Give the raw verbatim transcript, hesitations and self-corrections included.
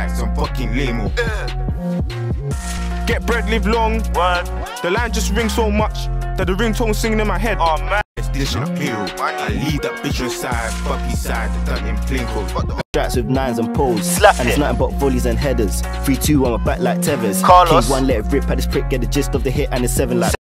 like some fucking lame. Get bread, live long. Word. The line just rings so much that the ringtone singing in my head. Oh man. This shit a hero. I leave that bitch inside, fucky side, done in plain clothes. Strats with nines and poles, Slap and it's it. nothing but volleys and headers. three two on my back like Tevez. Carlos. King one, let it rip at this prick, get the gist of the hit, and it's seven like